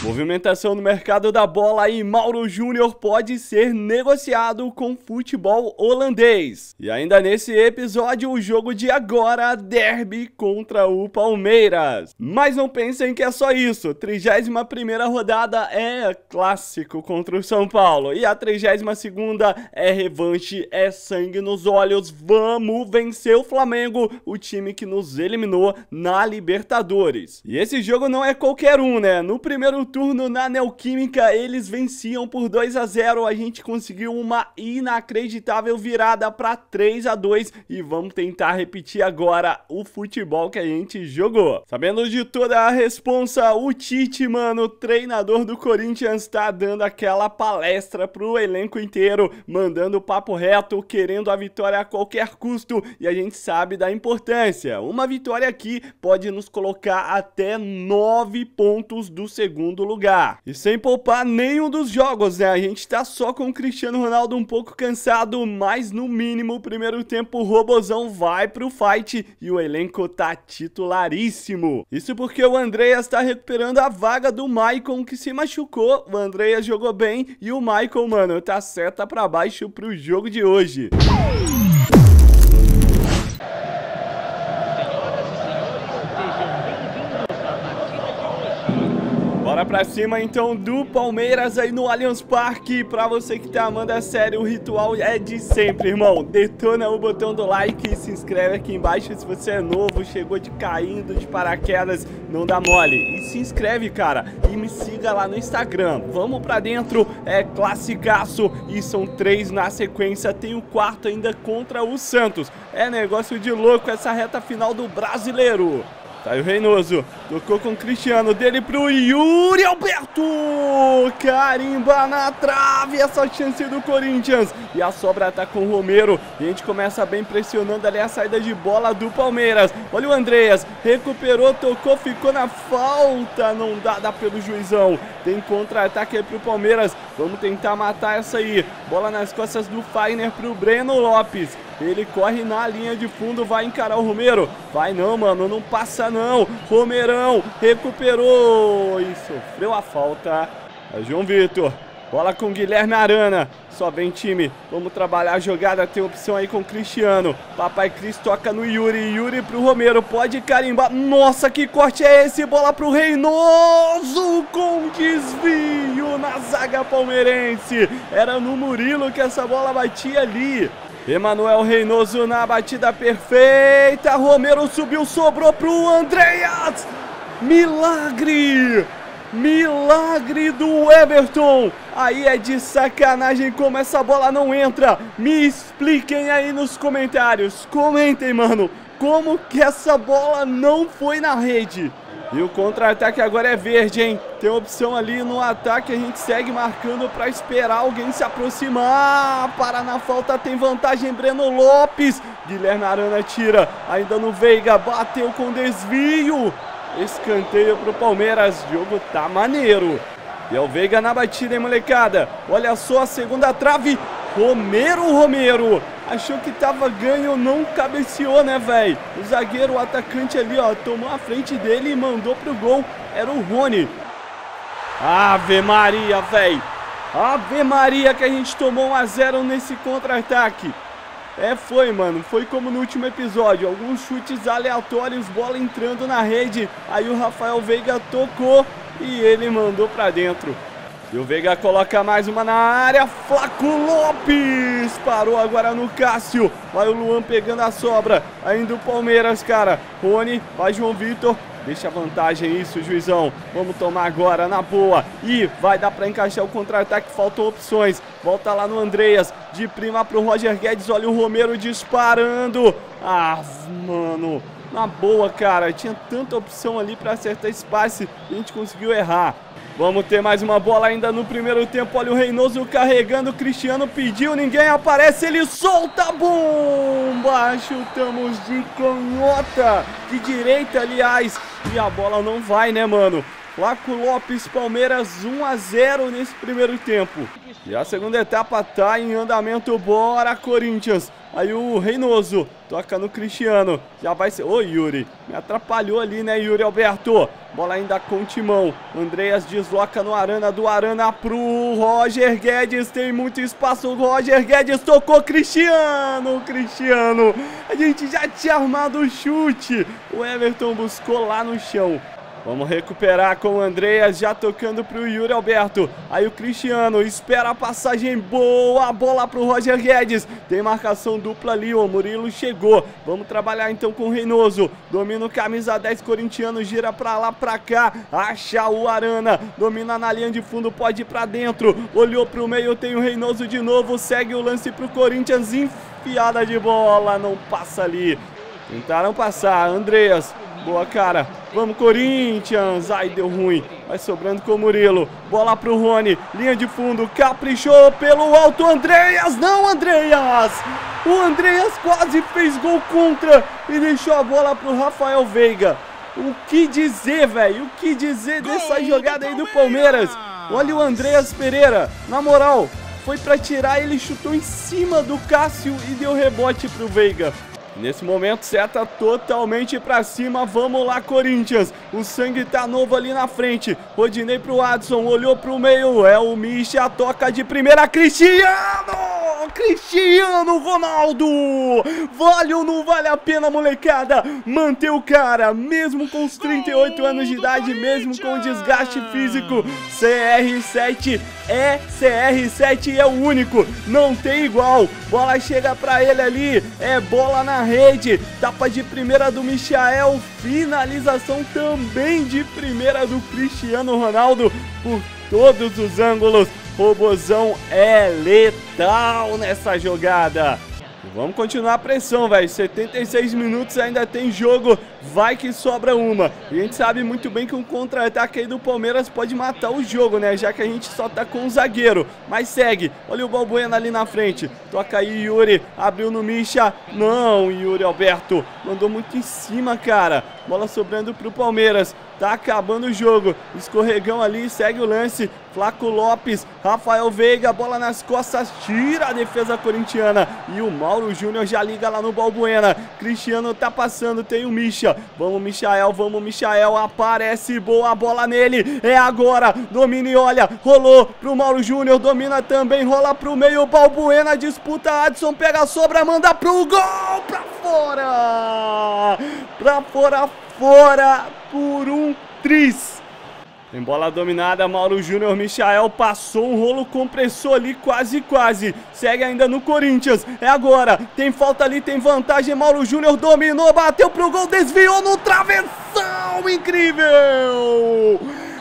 Movimentação no mercado da bola e Mauro Júnior pode ser negociado com futebol holandês. E ainda nesse episódio, o jogo de agora, derby contra o Palmeiras. Mas não pensem que é só isso. 31ª rodada é clássico contra o São Paulo. E a 32ª é revanche, é sangue nos olhos. Vamos vencer o Flamengo, o time que nos eliminou na Libertadores. E esse jogo não é qualquer um, né? No primeiro turno na Neoquímica eles venciam por 2-0, a gente conseguiu uma inacreditável virada para 3-2 e vamos tentar repetir agora o futebol que a gente jogou. Sabendo de toda a responsa, o Tite, mano, treinador do Corinthians, tá dando aquela palestra pro elenco inteiro, mandando papo reto, querendo a vitória a qualquer custo, e a gente sabe da importância. Uma vitória aqui pode nos colocar até 9 pontos do segundo lugar. E sem poupar nenhum dos jogos, né? A gente tá só com o Cristiano Ronaldo um pouco cansado, mas no mínimo o primeiro tempo o Robozão vai pro fight e o elenco tá titularíssimo. Isso porque o Andreas tá recuperando a vaga do Maicon, que se machucou. O Andreas jogou bem e o Maicon, mano, tá seta pra baixo pro jogo de hoje. Bora pra cima então do Palmeiras aí no Allianz Parque. Pra você que tá amando a série, o ritual é de sempre, irmão. Detona o botão do like e se inscreve aqui embaixo se você é novo, chegou de caindo de paraquedas, não dá mole. E se inscreve, cara, e me siga lá no Instagram. Vamos pra dentro, é classicaço e são 3 na sequência. Tem o quarto ainda contra o Santos. É negócio de louco essa reta final do Brasileiro. Tá aí o Reynoso, tocou com o Cristiano, dele pro Yuri Alberto, carimba na trave essa chance do Corinthians, e a sobra tá com o Romero, e a gente começa bem pressionando ali a saída de bola do Palmeiras. Olha o Andreas, recuperou, tocou, ficou na falta, não dá pelo juizão, tem contra-ataque aí pro Palmeiras, vamos tentar matar essa aí, bola nas costas do Fagner pro Breno Lopes. Ele corre na linha de fundo, vai encarar o Romero. Vai não, mano, não passa não. Romerão recuperou e sofreu a falta. É João Vitor. Bola com Guilherme Arana. Só vem time. Vamos trabalhar a jogada. Tem opção aí com o Cristiano. Papai Cris toca no Yuri. Yuri pro Romero. Pode carimbar. Nossa, que corte é esse? Bola pro Reynoso com desvio na zaga palmeirense. Era no Murilo que essa bola batia ali. Emanuel Reynoso na batida perfeita, Romero subiu, sobrou pro Andreas, milagre, milagre do Everton, aí é de sacanagem como essa bola não entra, me expliquem aí nos comentários, comentem, mano, como que essa bola não foi na rede. E o contra-ataque agora é verde, hein? Tem opção ali no ataque, a gente segue marcando para esperar alguém se aproximar. Para na falta, tem vantagem Breno Lopes. Guilherme Arana tira, ainda no Veiga, bateu com desvio. Escanteio pro Palmeiras, o jogo tá maneiro. E é o Veiga na batida, hein, molecada? Olha só a segunda trave, Romero. Achou que tava ganho, não cabeceou, né, velho? O zagueiro, o atacante ali, ó, tomou a frente dele e mandou pro gol. Era o Rony. Ave Maria, velho. Ave Maria que a gente tomou 1-0 nesse contra-ataque. Foi, mano. Foi como no último episódio. Alguns chutes aleatórios, bola entrando na rede. Aí o Rafael Veiga tocou e ele mandou pra dentro. E o Veiga coloca mais uma na área, Flaco Lopes, parou agora no Cássio, vai o Luan pegando a sobra, ainda o Palmeiras, cara, Rony, vai João Vitor, deixa a vantagem isso, juizão, vamos tomar agora na boa, e vai dar pra encaixar o contra-ataque, faltam opções, volta lá no Andreas, de prima pro Roger Guedes, olha o Romero disparando, mano, na boa, cara, tinha tanta opção ali pra acertar esse passe, e a gente conseguiu errar. Vamos ter mais uma bola ainda no primeiro tempo. Olha o Reynoso carregando. O Cristiano pediu, ninguém aparece. Ele solta a bomba. Chutamos de canhota. De direita, aliás. E a bola não vai, né, mano? Flaco Lopes, Palmeiras 1-0 nesse primeiro tempo. E a segunda etapa tá em andamento. Bora, Corinthians. Aí o Reynoso toca no Cristiano. Já vai ser... Ô, Yuri, me atrapalhou ali, né, Yuri Alberto? Bola ainda com Timão. Andreas desloca no Arana, do Arana pro Roger Guedes. Tem muito espaço, o Roger Guedes tocou, Cristiano. A gente já tinha armado o chute. O Everton buscou lá no chão. Vamos recuperar com o Andreas, já tocando pro Yuri Alberto. Aí o Cristiano espera a passagem boa, a bola pro Roger Guedes. Tem marcação dupla ali, o Murilo chegou. Vamos trabalhar então com o Reynoso. Domina o camisa 10 corintiano, gira pra lá, pra cá. Acha o Arana, domina na linha de fundo, pode ir pra dentro. Olhou pro meio, tem o Reynoso de novo. Segue o lance pro Corinthians, enfiada de bola, não passa ali. Tentaram passar, Andreas. Boa, cara. Vamos, Corinthians. Ai, deu ruim. Vai sobrando com o Murilo. Bola pro Rony. Linha de fundo. Caprichou pelo alto. Andreas. Não, Andreas. O Andreas quase fez gol contra e deixou a bola pro Rafael Veiga. O que dizer, velho? O que dizer dessa jogada aí do Palmeiras? Olha o Andreas Pereira. Na moral, foi pra tirar, ele chutou em cima do Cássio e deu rebote pro Veiga. Nesse momento, seta totalmente pra cima. Vamos lá, Corinthians. O sangue tá novo ali na frente. Rodinei pro Adson, olhou pro meio. É o Misha, toca de primeira. Cristiano Ronaldo. Vale ou não vale a pena, molecada? Manter o cara, mesmo com os 38 anos de idade, mesmo com o desgaste físico. CR7 é o único. Não tem igual. Bola chega pra ele ali. É bola na rede, tapa de primeira do Michael, finalização também de primeira do Cristiano Ronaldo por todos os ângulos. Robozão é letal nessa jogada. Vamos continuar a pressão, velho. 76 minutos, ainda tem jogo. Vai que sobra uma. E a gente sabe muito bem que um contra-ataque aí do Palmeiras pode matar o jogo, né? Já que a gente só tá com um zagueiro. Mas segue. Olha o Balbuena ali na frente. Toca aí, Yuri. Abriu no Misha. Não, Yuri Alberto. Mandou muito em cima, cara. Bola sobrando pro Palmeiras. Tá acabando o jogo. Escorregão ali, segue o lance. Flaco Lopes, Rafael Veiga, bola nas costas, tira a defesa corintiana. E o Mauro Júnior já liga lá no Balbuena. Cristiano tá passando, tem o Misha. Vamos, Michael, aparece, boa bola nele. É agora, domina e olha, rolou pro Mauro Júnior, domina também, rola pro meio, Balbuena, disputa, Adson pega a sobra, manda pro gol, pra fora por um tris. Tem bola dominada, Mauro Júnior, Michael passou um rolo compressor ali, quase. Segue ainda no Corinthians, é agora, tem falta ali, tem vantagem, Mauro Júnior dominou, bateu pro gol, desviou no travessão, incrível!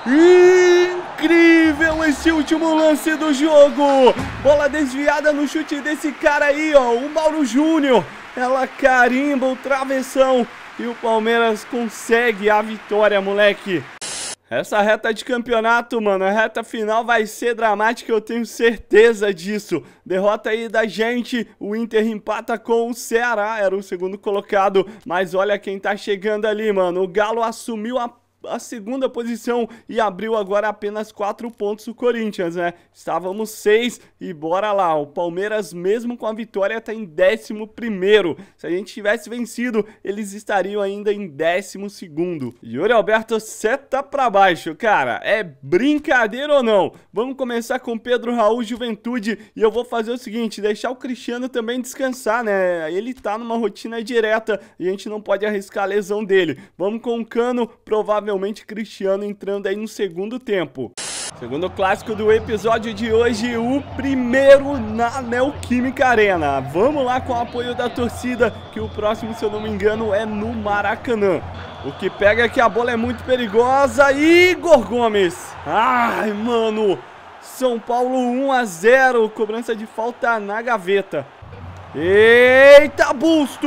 Incrível esse último lance do jogo. Bola desviada no chute desse cara aí, ó, o Mauro Júnior. Ela carimba o travessão e o Palmeiras consegue a vitória, moleque. Essa reta de campeonato, mano, a reta final vai ser dramática, eu tenho certeza disso. Derrota aí da gente, o Inter empata com o Ceará, era o segundo colocado. Mas olha quem tá chegando ali, mano, o Galo assumiu a segunda posição e abriu agora apenas 4 pontos o Corinthians, né? Estávamos 6 e bora lá, o Palmeiras mesmo com a vitória tá em 11º. Se a gente tivesse vencido, eles estariam ainda em 12º. Yuri Alberto seta pra baixo, cara, é brincadeira ou não? Vamos começar com Pedro Raul, Juventude, e eu vou fazer o seguinte, deixar o Cristiano também descansar, né? Ele tá numa rotina direta e a gente não pode arriscar a lesão dele. Vamos com o Cano, provavelmente Cristiano entrando aí no segundo tempo. Segundo clássico do episódio de hoje, o primeiro na Neoquímica Arena. Vamos lá com o apoio da torcida, que o próximo, se eu não me engano, é no Maracanã. O que pega é que a bola é muito perigosa. Igor Gomes. Ai, mano. São Paulo 1-0. Cobrança de falta na gaveta. Eita, Bustos.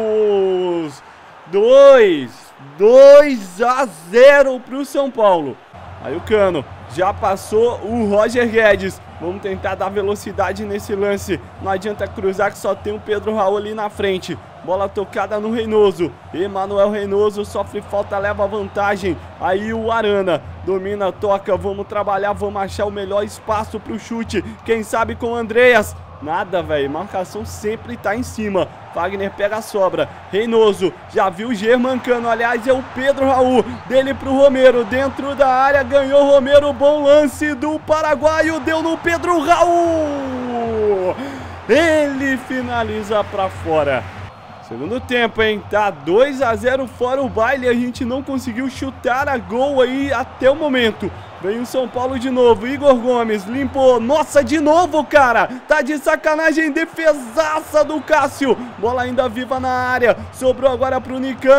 2-0 pro São Paulo. Aí o Cano já passou o Roger Guedes. Vamos tentar dar velocidade nesse lance. Não adianta cruzar que só tem o Pedro Raul ali na frente. Bola tocada no Reynoso. Emanuel Reynoso sofre falta, leva vantagem. Aí o Arana domina, toca. Vamos trabalhar, vamos achar o melhor espaço pro chute. Quem sabe com o Andreas. Nada, velho. Marcação sempre tá em cima. Fagner pega a sobra. Reynoso. Já viu o Germancano. Aliás, é o Pedro Raul. Dele pro Romero. Dentro da área. Ganhou o Romero. Bom lance do paraguaio. Deu no Pedro Raul. Ele finaliza pra fora. Segundo tempo, hein? Tá 2 a 0 fora o baile. A gente não conseguiu chutar a gol aí até o momento. Vem o São Paulo de novo. Igor Gomes limpou. Nossa, de novo, cara. Tá de sacanagem. Defesaça do Cássio. Bola ainda viva na área. Sobrou agora pro Nicão.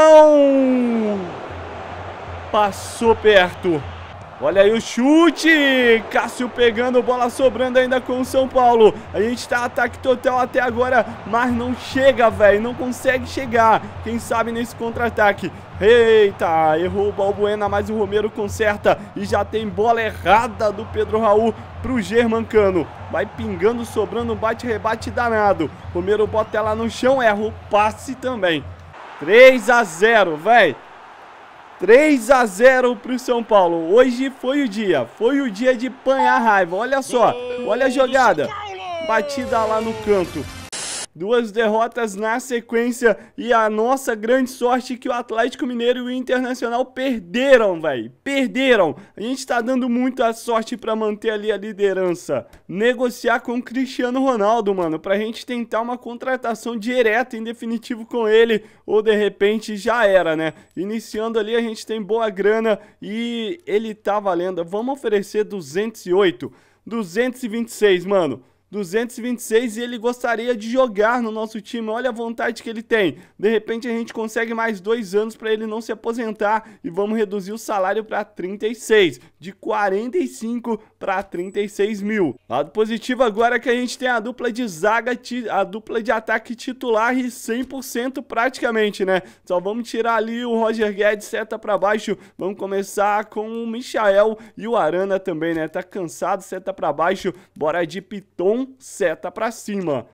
Passou perto. Olha aí o chute, Cássio pegando, bola sobrando ainda com o São Paulo. A gente tá ataque total até agora, mas não chega, velho, não consegue chegar. Quem sabe nesse contra-ataque. Eita, errou o Balbuena, mas o Romero conserta. E já tem bola errada do Pedro Raul pro Germancano. Vai pingando, sobrando um bate-rebate danado. Romero bota ela no chão, erra o passe também. 3 a 0, velho. 3 a 0 pro São Paulo. Hoje foi o dia de apanhar raiva. Olha só, olha a jogada. Batida lá no canto. 2 derrotas na sequência e a nossa grande sorte é que o Atlético Mineiro e o Internacional perderam, velho. Perderam. A gente tá dando muita sorte pra manter ali a liderança. Negociar com o Cristiano Ronaldo, mano, pra gente tentar uma contratação direta em definitivo com ele, ou de repente já era, né? Iniciando ali a gente tem boa grana e ele tá valendo. Vamos oferecer 208, 226, mano. 226 e ele gostaria de jogar no nosso time. Olha a vontade que ele tem. De repente a gente consegue mais 2 anos para ele não se aposentar e vamos reduzir o salário para 36, de 45 para 36 mil. Lado positivo agora é que a gente tem a dupla de zaga, a dupla de ataque titular e 100% praticamente, né? Só vamos tirar ali o Roger Guedes, seta para baixo. Vamos começar com o Michael e o Arana também, né? Tá cansado, seta para baixo. Bora de Piton, seta pra cima.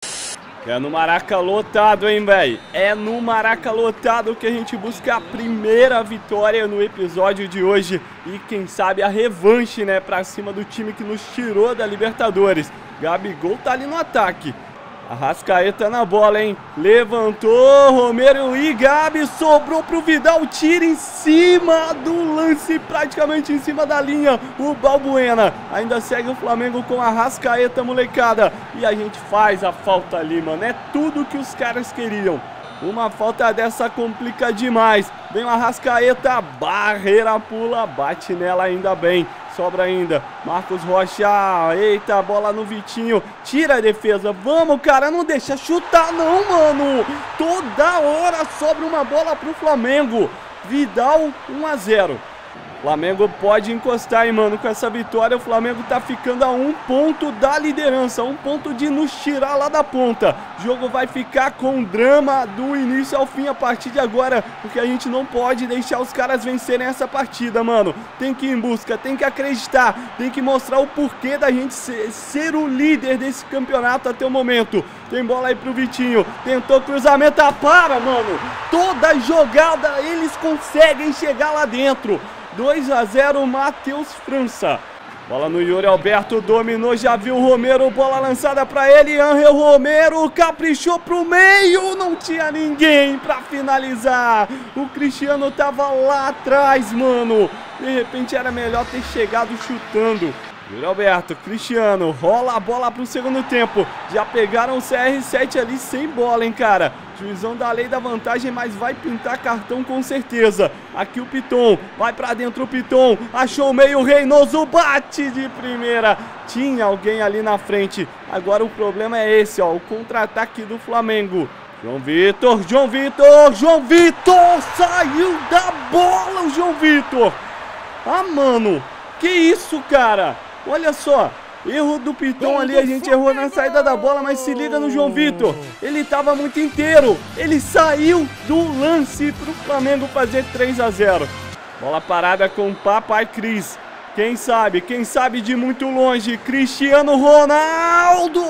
É no Maraca lotado, hein, velho? É no Maraca lotado que a gente busca a primeira vitória no episódio de hoje. E quem sabe a revanche, né, pra cima do time que nos tirou da Libertadores. Gabigol tá ali no ataque. Arrascaeta na bola, hein? Levantou, Romero e Gabi, sobrou pro Vidal, tira em cima do lance, praticamente em cima da linha, o Balbuena. Ainda segue o Flamengo com a Arrascaeta, molecada. E a gente faz a falta ali, mano. É tudo que os caras queriam. Uma falta dessa complica demais. Vem o Arrascaeta, barreira pula, bate nela ainda bem. Sobra ainda, Marcos Rocha, eita, bola no Vitinho, tira a defesa, vamos cara, não deixa chutar não, mano, toda hora sobra uma bola pro Flamengo, Vidal 1 a 0. Flamengo pode encostar, hein, mano, com essa vitória o Flamengo tá ficando a 1 ponto da liderança, 1 ponto de nos tirar lá da ponta. O jogo vai ficar com drama do início ao fim a partir de agora, porque a gente não pode deixar os caras vencerem essa partida, mano. Tem que ir em busca, tem que acreditar, tem que mostrar o porquê da gente ser o líder desse campeonato até o momento. Tem bola aí pro Vitinho, tentou cruzamento, para, mano. Toda jogada eles conseguem chegar lá dentro. 2 a 0, Matheus França. Bola no Yuri Alberto, dominou, já viu o Romero, bola lançada pra ele, Ángel Romero, caprichou pro meio, não tinha ninguém pra finalizar. O Cristiano tava lá atrás, mano. De repente era melhor ter chegado chutando. Yuri Alberto, Cristiano, rola a bola pro segundo tempo. Já pegaram o CR7 ali sem bola, hein, cara. Juizão da lei da vantagem, mas vai pintar cartão com certeza. Aqui o Piton, vai pra dentro o Piton. Achou o meio, Reynoso bate de primeira. Tinha alguém ali na frente. Agora o problema é esse, ó, o contra-ataque do Flamengo. João Vitor, João Vitor, João Vitor, saiu da bola o João Vitor. Ah, mano, que isso, cara? Olha só, erro do Piton ali, a gente errou na saída da bola, mas se liga no João Vitor. Ele tava muito inteiro, ele saiu do lance pro Flamengo fazer 3 a 0. Bola parada com o Papai Cris. Quem sabe de muito longe, Cristiano Ronaldo.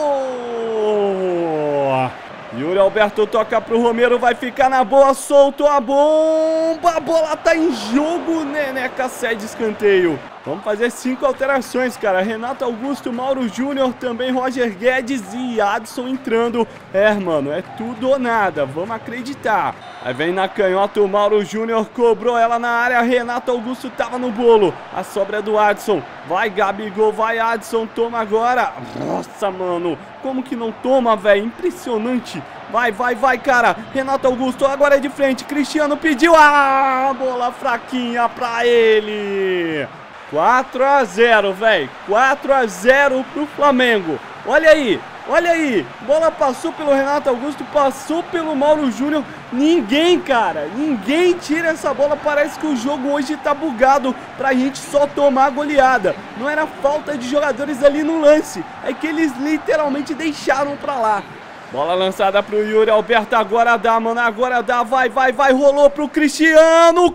Yuri Alberto toca pro Romero, vai ficar na boa, soltou a bomba. bomba, a bola tá em jogo, Neneca cede escanteio. Vamos fazer 5 alterações, cara. Renato Augusto, Mauro Júnior, também Roger Guedes e Adson entrando. Mano, é tudo ou nada, vamos acreditar. Aí vem na canhota o Mauro Júnior, cobrou ela na área, Renato Augusto tava no bolo. A sobra é do Adson. Vai, Gabigol, vai, Adson, toma agora. Nossa, mano, como que não toma, velho? Impressionante. Vai, vai, vai, cara. Renato Augusto agora é de frente. Cristiano pediu. Bola fraquinha pra ele. 4 a 0, velho. 4 a 0 pro Flamengo. Olha aí, olha aí. Bola passou pelo Renato Augusto, passou pelo Mauro Júnior. Ninguém, cara, ninguém tira essa bola. Parece que o jogo hoje tá bugado pra gente só tomar goleada. Não era falta de jogadores ali no lance. É que eles literalmente deixaram pra lá. Bola lançada pro Yuri Alberto, agora dá, mano, agora dá, vai, vai, vai, rolou pro Cristiano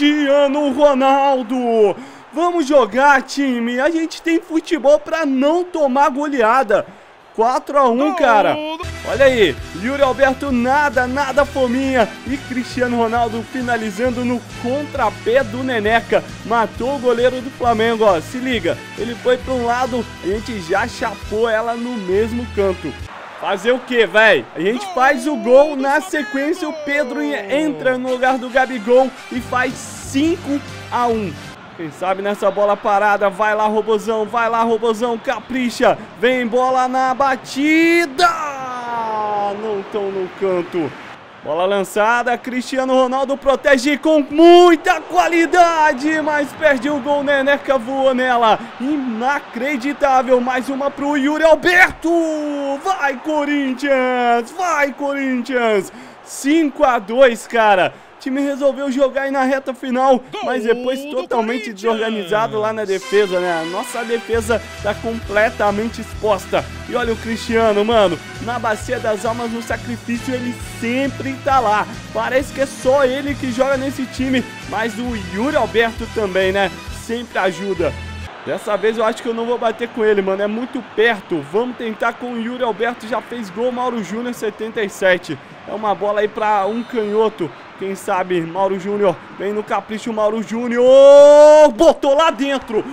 Ronaldo. Vamos jogar, time, a gente tem futebol pra não tomar goleada. 4 a 1, cara. Olha aí, Yuri Alberto nada fominha. E Cristiano Ronaldo finalizando no contrapé do Neneca. Matou o goleiro do Flamengo, ó, se liga. Ele foi pra um lado, a gente já chapou ela no mesmo canto. Fazer o que, velho? A gente faz o gol, na sequência o Pedro entra no lugar do Gabigol e faz 5 a 1. Quem sabe nessa bola parada, vai lá, Robozão, capricha. Vem bola na batida. Não tão no canto. Bola lançada, Cristiano Ronaldo protege com muita qualidade, mas perde o gol, Neneca voou nela. Inacreditável, mais uma pro Yuri Alberto. Vai, Corinthians, vai, Corinthians. 5 a 2, cara. O time resolveu jogar aí na reta final, mas depois totalmente desorganizado lá na defesa, né? A nossa defesa tá completamente exposta. E olha o Cristiano, mano, na bacia das almas, no sacrifício, ele sempre tá lá. Parece que é só ele que joga nesse time, mas o Yuri Alberto também, né? Sempre ajuda. Dessa vez eu acho que eu não vou bater com ele, mano, é muito perto. Vamos tentar com o Yuri Alberto, já fez gol, Mauro Júnior, 77. É uma bola aí pra um canhoto. Quem sabe, Mauro Júnior, vem no capricho, Mauro Júnior, botou lá dentro,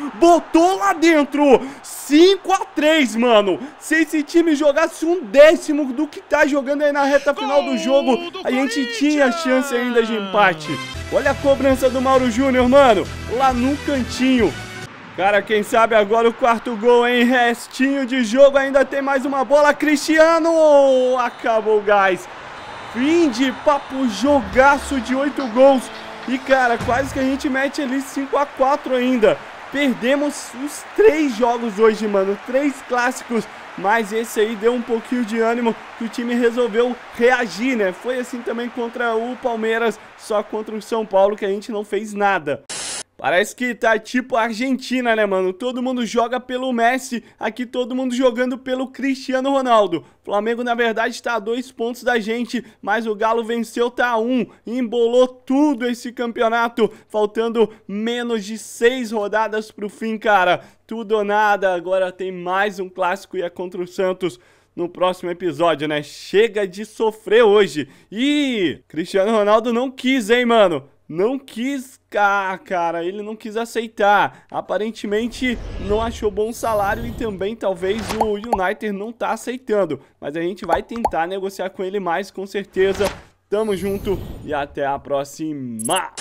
5 a 3, mano. Se esse time jogasse 1/10 do que tá jogando aí na reta final do jogo, a gente tinha chance ainda de empate. Olha a cobrança do Mauro Júnior, mano, lá no cantinho. Cara, quem sabe agora o quarto gol, hein? Restinho de jogo, ainda tem mais uma bola, Cristiano, acabou o gás. Fim de papo, jogaço de 8 gols. E, cara, quase que a gente mete ali 5 a 4 ainda. Perdemos os 3 jogos hoje, mano. 3 clássicos. Mas esse aí deu um pouquinho de ânimo que o time resolveu reagir, né? Foi assim também contra o Palmeiras, só contra o São Paulo que a gente não fez nada. Parece que tá tipo a Argentina, né, mano? Todo mundo joga pelo Messi, aqui todo mundo jogando pelo Cristiano Ronaldo. O Flamengo, na verdade, tá a 2 pontos da gente, mas o Galo venceu, tá a 1. Embolou tudo esse campeonato, faltando menos de 6 rodadas pro fim, cara. Tudo ou nada, agora tem mais um clássico e é contra o Santos no próximo episódio, né? Chega de sofrer hoje. Ih, Cristiano Ronaldo não quis, hein, mano? Não quis, cara, ele não quis aceitar. Aparentemente não achou bom salário e também talvez o United não tá aceitando. Mas a gente vai tentar negociar com ele mais, com certeza. Tamo junto e até a próxima.